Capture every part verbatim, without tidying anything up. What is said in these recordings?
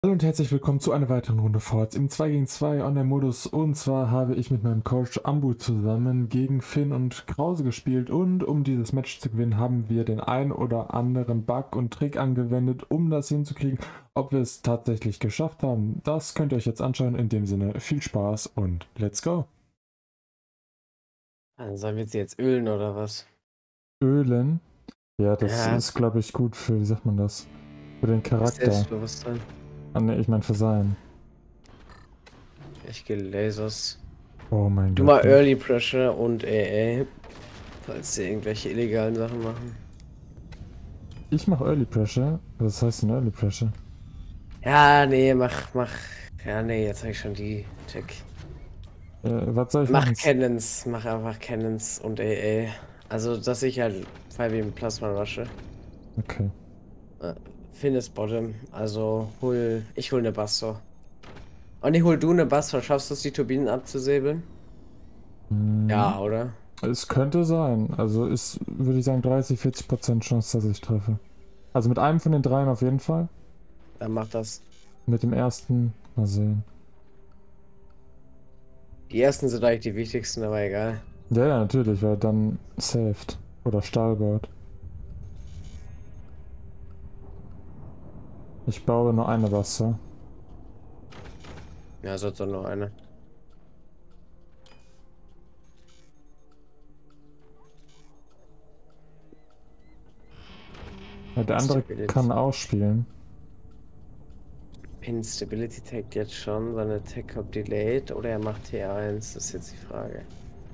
Hallo und herzlich willkommen zu einer weiteren Runde Forts im zwei gegen zwei Online-Modus. Und zwar habe ich mit meinem Coach Ambu zusammen gegen Finn und Krause gespielt. Und um dieses Match zu gewinnen, haben wir den ein oder anderen Bug und Trick angewendet, um das hinzukriegen. Ob wir es tatsächlich geschafft haben, das könnt ihr euch jetzt anschauen. In dem Sinne, viel Spaß und let's go. Also sollen wir sie jetzt ölen oder was? Ölen. Ja, das Ja, ist, glaube ich, gut für, wie sagt man das? Für den das Charakter. Selbstbewusstsein. Ah, ne, ich meine für sein. Ich gehe Lasers. Oh mein Du Gott. mal Early Pressure und A A, falls sie irgendwelche illegalen Sachen machen. Ich mache Early Pressure. Was heißt denn Early Pressure? Ja, nee, mach, mach. Ja, nee, jetzt habe ich schon die Check. Äh, was soll ich Mach machen? Cannons, mach einfach Cannons und A A. Also, dass ich halt fünf im Plasma rushe. Okay. Äh, Finn ist Bottom, also hol, ich hol eine Bastor. Und ich hol du eine Bastor, schaffst du es, die Turbinen abzusäbeln? Hm, Ja, oder? es könnte sein. Also ist, würde ich sagen, dreißig, vierzig Prozent Chance, dass ich treffe. Also mit einem von den dreien auf jeden Fall. Dann mach das. Mit dem ersten mal sehen. Die ersten sind eigentlich die wichtigsten, aber egal. Ja, ja, natürlich, weil dann saved. Oder Stahlbord. Ich baue nur eine Wasser. Ja, sonst doch noch eine. Ja, der andere Instability. kann auch spielen. Instability taggt jetzt schon, seine Tech kommt delayed oder er macht T eins, das ist jetzt die Frage.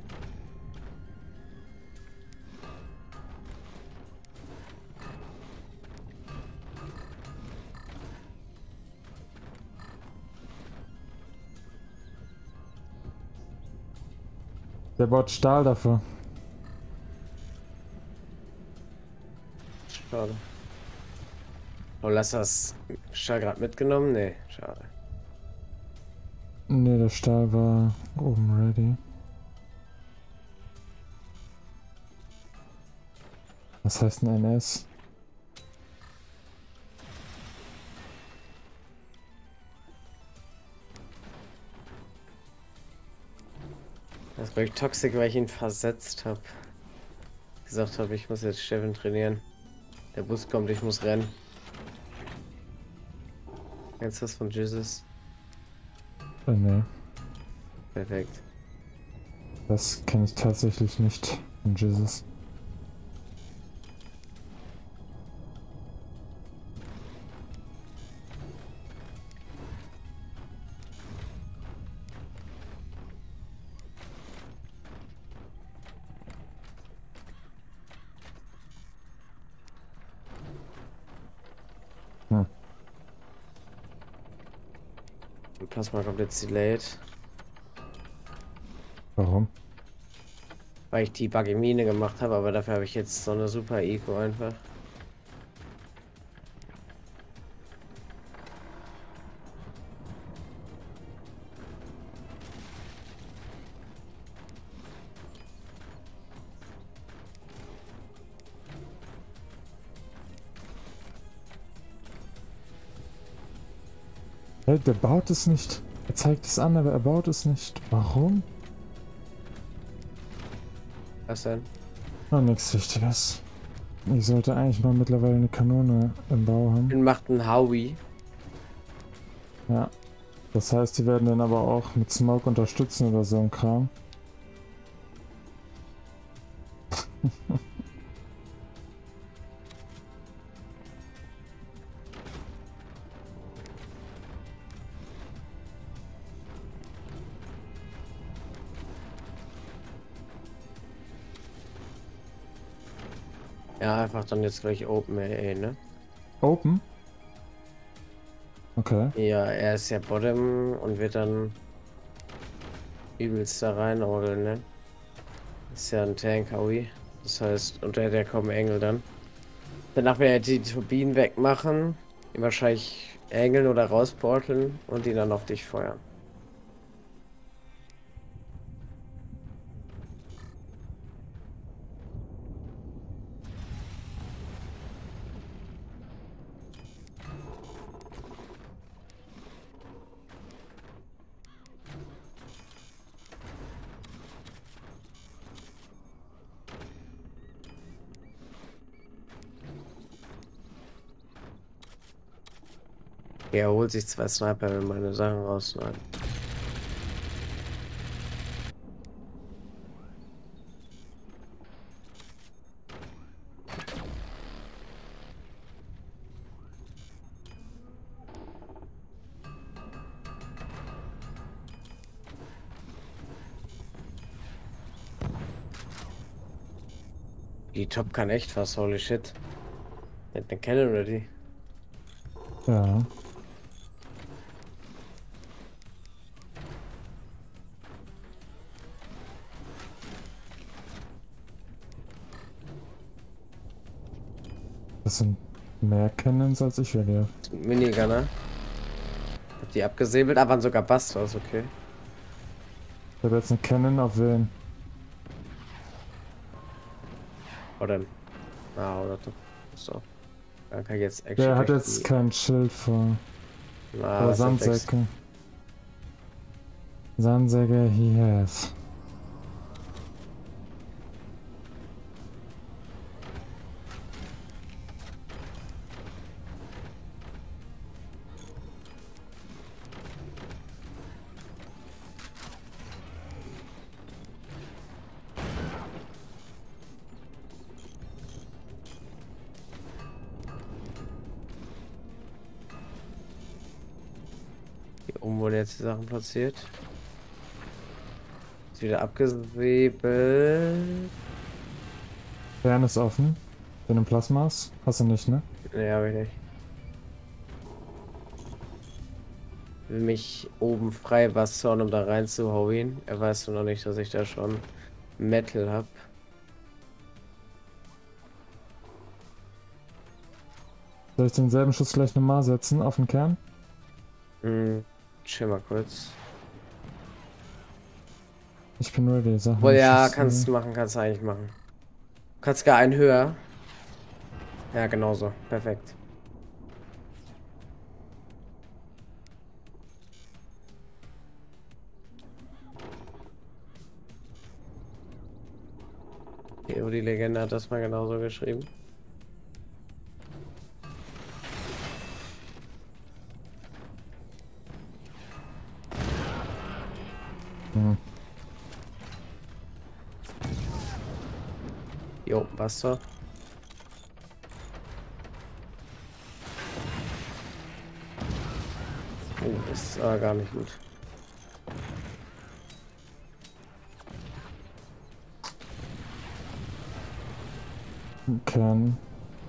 Der baut Stahl dafür. Schade. Oh, lass das Stahl gerade mitgenommen? Nee, schade. Ne, der Stahl war oben ready. Was heißt ein N S? Das war ich toxisch, weil ich ihn versetzt habe. Gesagt habe, ich muss jetzt Steffen trainieren. Der Bus kommt, ich muss rennen. Kennst du das von Jesus? Äh, ne. Perfekt. Das kenne ich tatsächlich nicht von Jesus. Hm. Und Plasma kommt jetzt delayed. Warum? Weil ich die Buggy Mine gemacht habe, aber dafür habe ich jetzt so eine super Eco einfach. Hey, der baut es nicht. Er zeigt es an, aber er baut es nicht. Warum? Was denn? Oh, nichts Wichtiges. Ich sollte eigentlich mal mittlerweile eine Kanone im Bau haben. Finn macht einen Howie. Ja. Das heißt, die werden dann aber auch mit Smoke unterstützen oder so ein Kram. Ja, einfach dann jetzt gleich Open A A, ne? Open? Okay. Ja, er ist ja Bottom und wird dann übelst da reinorgeln, ne? Ist ja ein Tank Howie. Das heißt, unter der kommen Engel dann. Danach werden die Turbinen wegmachen, ihn wahrscheinlich engeln oder rausporteln und die dann auf dich feuern. Er holt sich zwei Sniper, wenn meine Sachen rausschneiden. Die Top kann echt was, holy shit. Der hat eine Cannon ready. Ja. Das sind mehr Cannons als ich werde. Minigunner. Hab die abgesäbelt, aber waren sogar Busters, okay. Ich habe jetzt eine Cannon auf wen? Oder. Ah, oder doch. So. Dann kann ich jetzt Action. Der hat jetzt kein Schild vor. Na, Oder was hat Dex? Sandsäcke. Sandsäcke, he has. Hier oben wurden jetzt die Sachen platziert. Ist wieder abgesäbelt. Fern ist offen. Wenn du Plasmas? Hast du nicht, ne? Ne, hab ich nicht. Will mich oben frei bastern, um da reinzuhauen. Er weiß nur noch nicht, dass ich da schon Metal hab. Soll ich denselben Schuss gleich nochmal setzen auf den Kern? Hm, chill mal kurz. Ich bin ready, sag Wohl mal. ja, Schuss, kannst du machen, kannst du eigentlich machen. Kannst gar einen höher. Ja, genauso. Perfekt. Jo, die Legende hat das mal genauso geschrieben. Hm. Jo, Buster. Oh, ist aber gar nicht gut. Kern.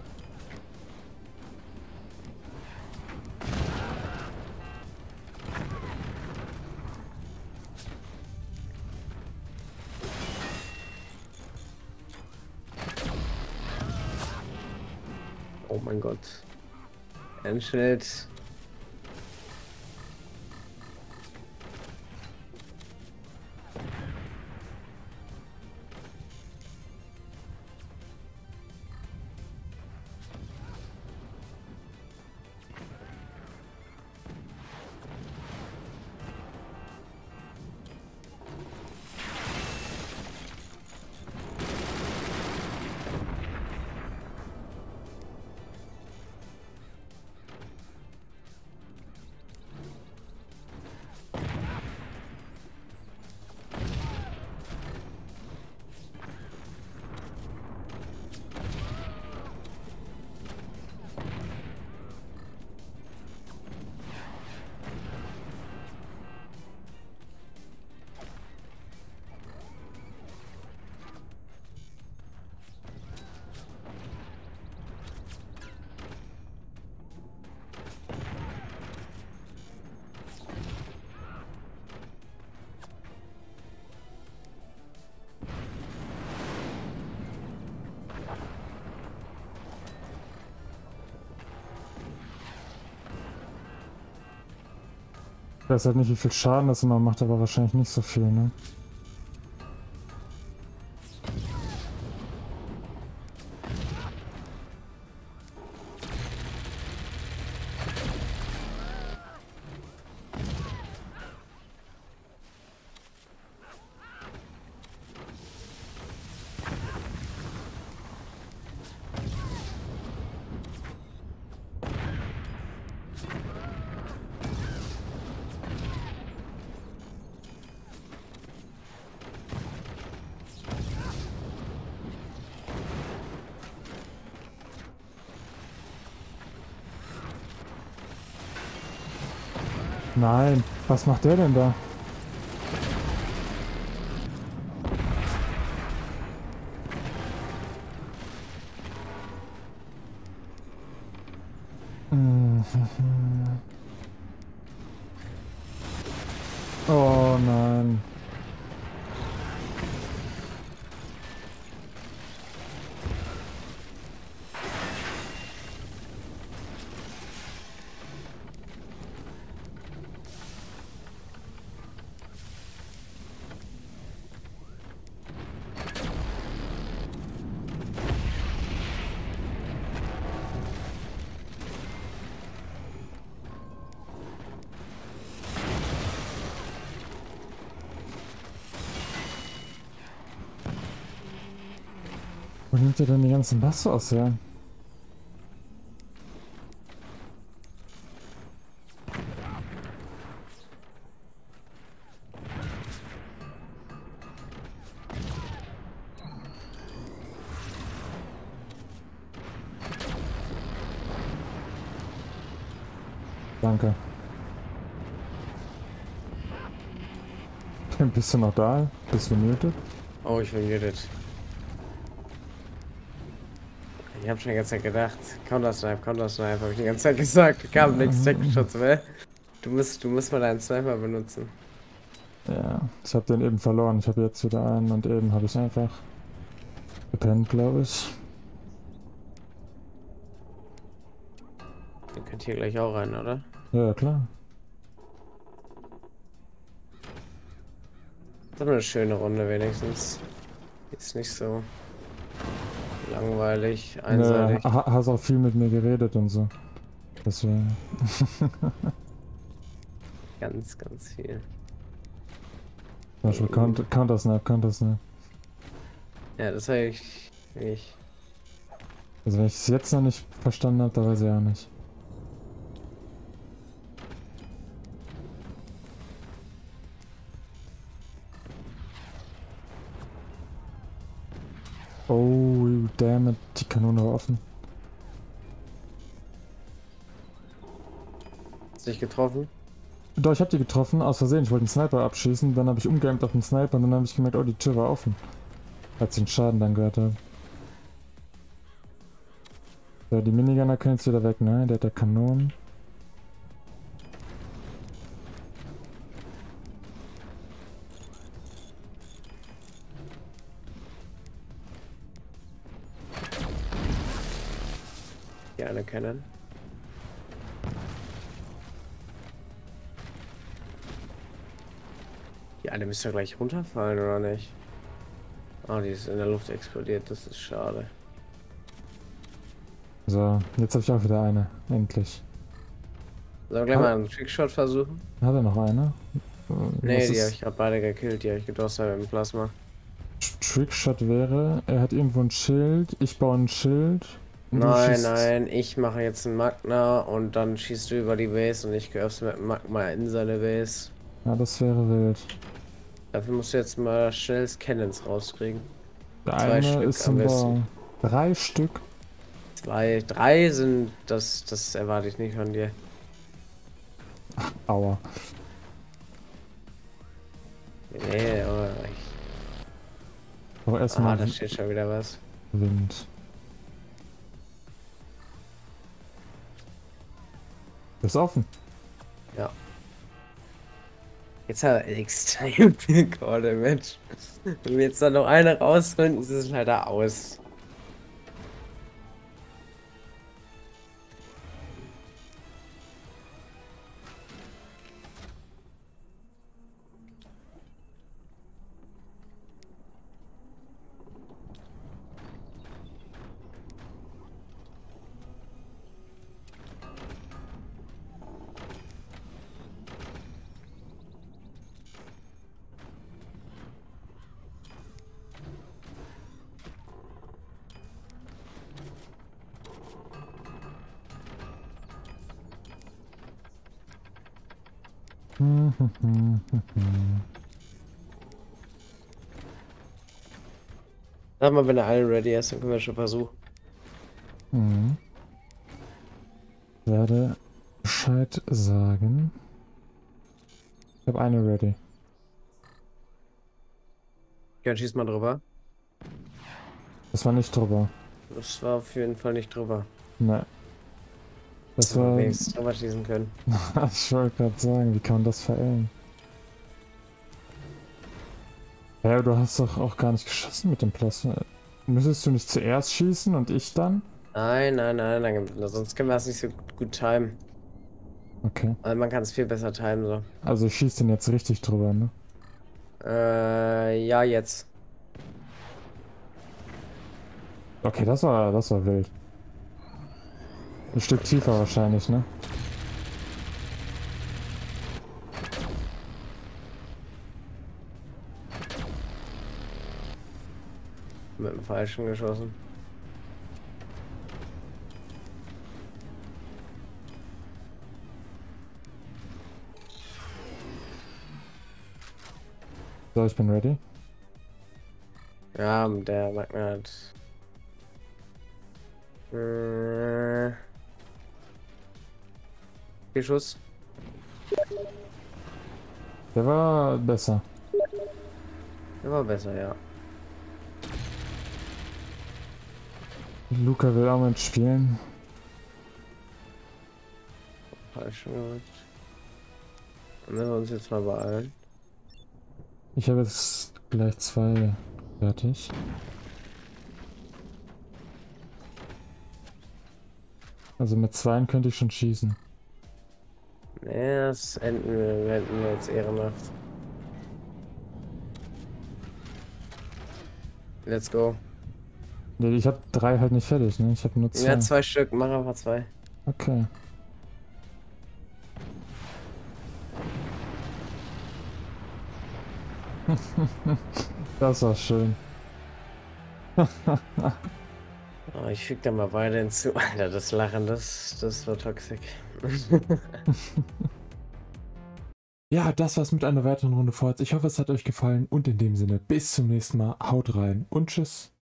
Oh mein Gott. Endschild. Ich weiß halt nicht, wie viel Schaden das immer macht, aber wahrscheinlich nicht so viel, ne? Nein, was macht der denn da? Mhm. Oh nein. Wo nimmt ihr denn die ganzen Bastos her? Danke. Bist du noch da? Bist du muted? Oh, ich bin muted. Ich hab schon die ganze Zeit gedacht, Counter-Snipe, Counter-Snipe, habe ich die ganze Zeit gesagt, kam nichts, Checkschutz mehr. Du musst, du musst mal deinen Sniper benutzen. Ja, ich habe den eben verloren. Ich habe jetzt wieder einen und eben habe ich einfach gepennt, glaube ich. Ihr könnt hier gleich auch rein, oder? Ja, klar. Das ist eine schöne Runde wenigstens. Ist nicht so langweilig, einseitig. Ja, ha hast auch viel mit mir geredet und so. Deswegen. Ganz, ganz viel. Zum Beispiel Counter- Counter-Snipe, Counter-Snipe. Ja, das habe ich nicht. Also wenn ich es jetzt noch nicht verstanden habe, dann weiß ich auch nicht. Oh, damn it, die Kanone war offen. Hast du dich getroffen? Doch, ich hab die getroffen, aus Versehen. Ich wollte einen Sniper abschießen, dann habe ich umgeaimt auf den Sniper und dann habe ich gemerkt, oh, die Tür war offen. Als ich den Schaden dann gehört habe. So, die Minigunner können jetzt wieder weg, ne? Der hat ja Kanonen. Die eine kennen. Die eine müsste gleich runterfallen, oder nicht? Oh, die ist in der Luft explodiert, das ist schade. So, jetzt habe ich auch wieder eine. Endlich. Sollen wir gleich mal einen Trickshot versuchen? Hat er noch eine? Nee, Was die ist- habe ich gerade beide gekillt, die habe ich gedostet mit dem Plasma. Trickshot wäre, er hat irgendwo ein Schild, ich baue ein Schild. und du Nein, schießt- nein, ich mache jetzt einen Magna und dann schießt du über die Base und ich öffne mit dem Magma in seine Base. Ja, das wäre wild. Dafür musst du jetzt mal schnell Cannons rauskriegen. Der Zwei eine Stück ist am im besten. Bau. Drei Stück. Zwei, drei sind, das, das erwarte ich nicht von dir. Aua. Nee, aber ich... Aber Ah, erstmal da steht schon wieder was. Wind. Ist offen. Ja. Jetzt hat er extrem viel Core Damage. Wenn wir jetzt da noch eine rausholen, ist es leider aus. Sag mal, wenn er allen ready ist, dann können wir schon versuchen. Mhm. Werde Bescheid sagen. Ich habe eine ready. Ja, schieß mal drüber. Das war nicht drüber. Das war auf jeden Fall nicht drüber. Ne. Das Aber war... wenigstens drüber schießen können. Ich wollte gerade sagen, wie kann man das verändern? Ja, du hast doch auch gar nicht geschossen mit dem Plasma. Müsstest du nicht zuerst schießen und ich dann? Nein, nein, nein, nein, sonst können wir das nicht so gut timen. Okay. Weil man kann es viel besser timen, so. Also ich schieße den jetzt richtig drüber, ne? Äh, ja, jetzt. Okay, das war, das war wild. Ein Stück tiefer wahrscheinlich, ne? Mit dem Falschen geschossen. So, ich bin ready. Ja, der Magnet. Äh, Viel Schuss. Der war besser. Der war besser, ja. Luca will auch mitspielen. Falsch gemacht. Dann müssen wir uns jetzt mal beeilen. Ich habe jetzt gleich zwei fertig. Also mit zweien könnte ich schon schießen. Nee, das enden wir, enden wir jetzt ehrenhaft. Let's go. Nee, ich habe drei halt nicht fertig, ne? Ich habe nur zwei. Ja, zwei Stück, mach einfach zwei. Okay. Das war schön. Oh, ich füge da mal beide hinzu. Alter, das Lachen, das, das war toxisch. Ja, das war's mit einer weiteren Runde Forts. Ich hoffe, es hat euch gefallen und in dem Sinne bis zum nächsten Mal. Haut rein und tschüss.